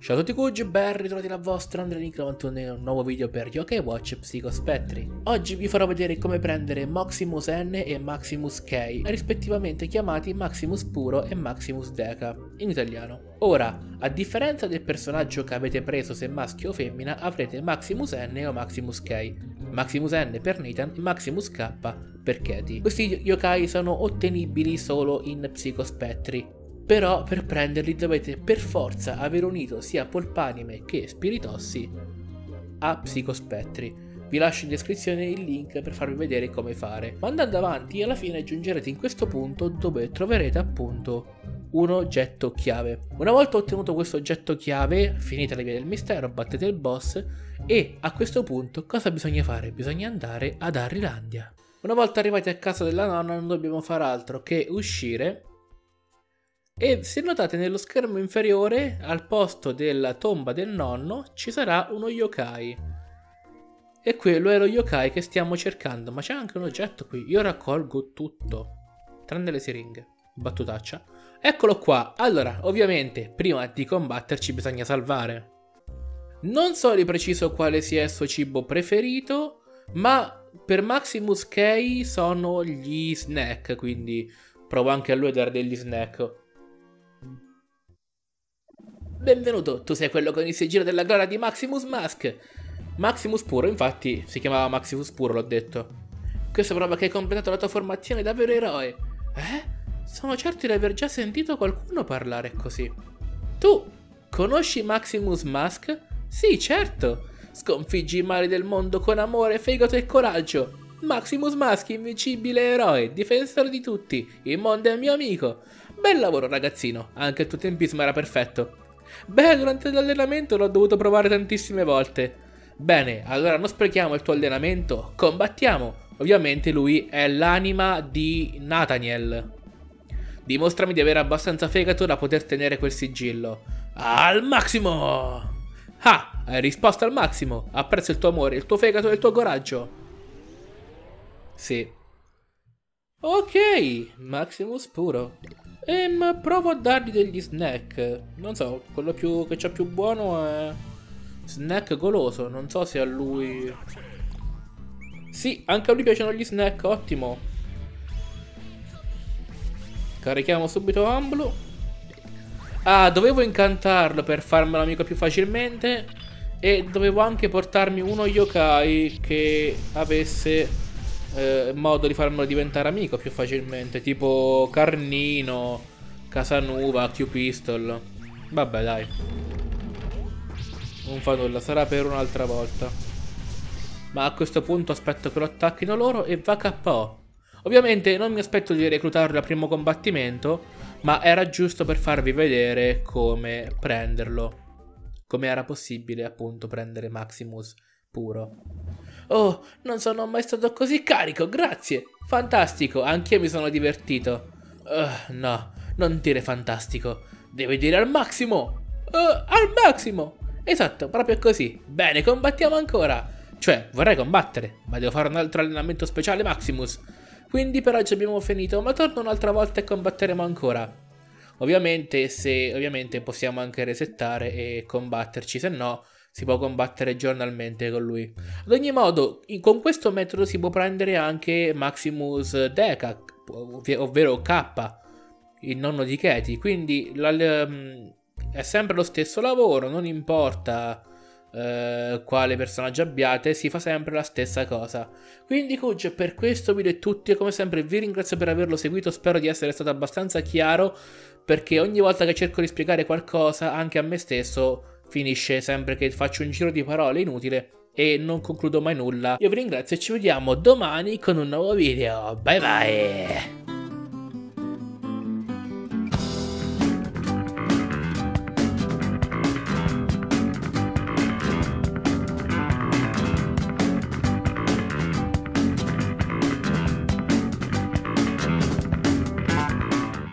Ciao a tutti Kuj, ben ritrovati la vostra Andrelink91 in un nuovo video per Yokai Watch Psicospettri. Oggi vi farò vedere come prendere Maximus N e Maximus K, rispettivamente chiamati Maximus Puro e Maximus Deca, in italiano. Ora, a differenza del personaggio che avete preso se maschio o femmina, avrete Maximus N o Maximus K. Maximus N per Nathan e Maximus K per Katie. Questi yokai sono ottenibili solo in Psicospettri. Però per prenderli dovete per forza aver unito sia Polpanime che Spiritossi a Psicospettri. Vi lascio in descrizione il link per farvi vedere come fare. Ma andando avanti, alla fine giungerete in questo punto dove troverete appunto un oggetto chiave. Una volta ottenuto questo oggetto chiave, finite la via del mistero, battete il boss e a questo punto cosa bisogna fare? Bisogna andare ad Arrilandia. Una volta arrivati a casa della nonna non dobbiamo fare altro che uscire. E se notate nello schermo inferiore, al posto della tomba del nonno, ci sarà uno yokai. E quello è lo yokai che stiamo cercando, ma c'è anche un oggetto qui. Io raccolgo tutto, tranne le siringhe. Battutaccia. Eccolo qua. Allora, ovviamente, prima di combatterci bisogna salvare. Non so di preciso quale sia il suo cibo preferito, ma per Maximus K sono gli snack, quindi provo anche a lui a dare degli snack. Benvenuto, tu sei quello con il sigillo della gloria di Maximus Mask. Maximus Puro, infatti, si chiamava Maximus Puro, l'ho detto. Questo prova che hai completato la tua formazione da vero eroe. Sono certo di aver già sentito qualcuno parlare così. Tu, conosci Maximus Mask? Sì, certo. Sconfiggi i mali del mondo con amore, fegato e coraggio. Maximus Mask, invincibile eroe, difensore di tutti. Il mondo è mio amico. Bel lavoro, ragazzino. Anche il tuo tempismo era perfetto. Beh, durante l'allenamento l'ho dovuto provare tantissime volte. Bene, allora non sprechiamo il tuo allenamento, combattiamo. Ovviamente lui è l'anima di Nathaniel. Dimostrami di avere abbastanza fegato da poter tenere quel sigillo. Al massimo! Ah, hai risposto al massimo. Apprezzo il tuo amore, il tuo fegato e il tuo coraggio. Sì. Ok, Maximus Puro. Provo a dargli degli snack. Non so, quello che c'ha più buono è snack goloso. Non so se a lui... Sì, anche a lui piacciono gli snack, ottimo. Carichiamo subito Amblu. Ah, dovevo incantarlo per farmelo amico più facilmente. E dovevo anche portarmi uno yokai che avesse... modo di farmelo diventare amico più facilmente, tipo Carnino, Casanuva, Q-Pistol. Vabbè, dai, non fa nulla, sarà per un'altra volta. Ma a questo punto aspetto che lo attacchino loro e va KO. Ovviamente non mi aspetto di reclutarlo al primo combattimento, ma era giusto per farvi vedere come prenderlo, come era possibile appunto prendere Maximus Puro. Oh, non sono mai stato così carico, grazie. Fantastico, anch'io mi sono divertito. No, non dire fantastico. Devi dire al massimo. Al massimo. Esatto, proprio così. Bene, combattiamo ancora. Cioè, vorrei combattere, ma devo fare un altro allenamento speciale Maximus. Quindi per oggi abbiamo finito, ma torno un'altra volta e combatteremo ancora. Ovviamente possiamo anche resettare e combatterci, se no... si può combattere giornalmente con lui. Ad ogni modo, con questo metodo si può prendere anche Maximus Deca, ovvero K, il nonno di Katie. Quindi è sempre lo stesso lavoro, non importa quale personaggio abbiate, si fa sempre la stessa cosa. Quindi Kuj, per questo video è tutto. Io come sempre vi ringrazio per averlo seguito, spero di essere stato abbastanza chiaro, perché ogni volta che cerco di spiegare qualcosa, anche a me stesso, finisce sempre che faccio un giro di parole inutile e non concludo mai nulla. Io vi ringrazio e ci vediamo domani con un nuovo video. Bye bye!